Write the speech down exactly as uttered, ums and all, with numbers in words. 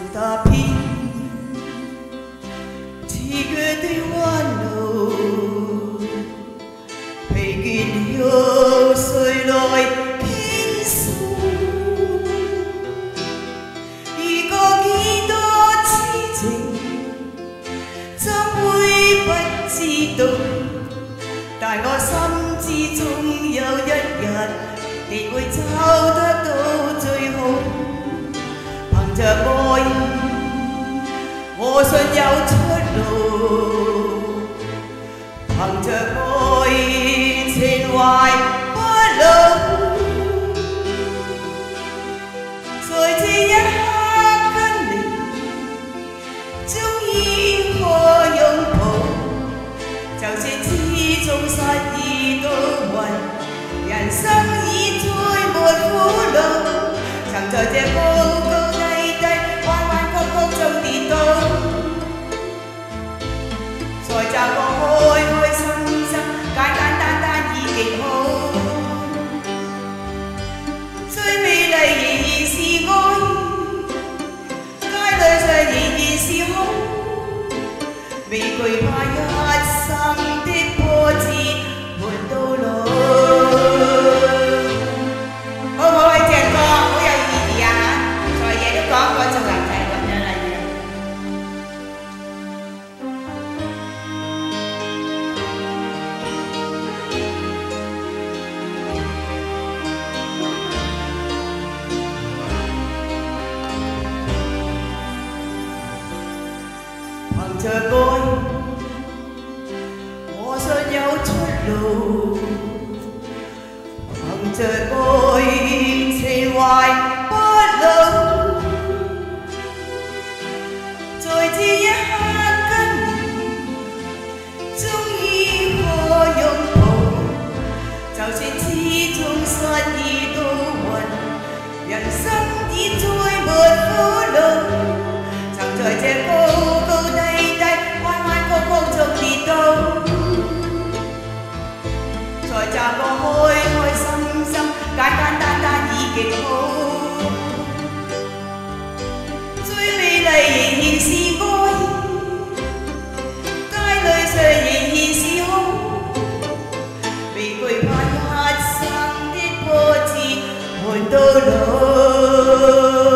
踏遍刺月的弯路，疲倦了谁来倾诉？遇过幾多痴情，怎會不知道？但我心知總有一日，定會找得到最好。憑着愛，我信有出路。憑着愛，情懷不老。在這一刻跟你，終於可擁抱。就算始終失意都為人生已再沒苦惱。曾在這高高低低、彎彎曲曲中跌倒，才習慣開開心心、簡簡單單已極好。最美麗仍然是愛，街裏上仍然是空，未懼怕一生的波折伴到老。好唔好啊？鄭哥，好有意義啊！財爺都講過做男仔咁樣啦要。憑着愛，我信有出路。憑着愛，情懷不老。在這一刻跟你，終於可擁抱。就算始終失意都暈，人生已再沒苦惱。曾在這高高低低、彎彎曲曲中跌倒，才習慣開開心心、簡簡單單已極好。最美麗仍然是愛，街裏上仍然是空，未懼怕一生的波折伴到老。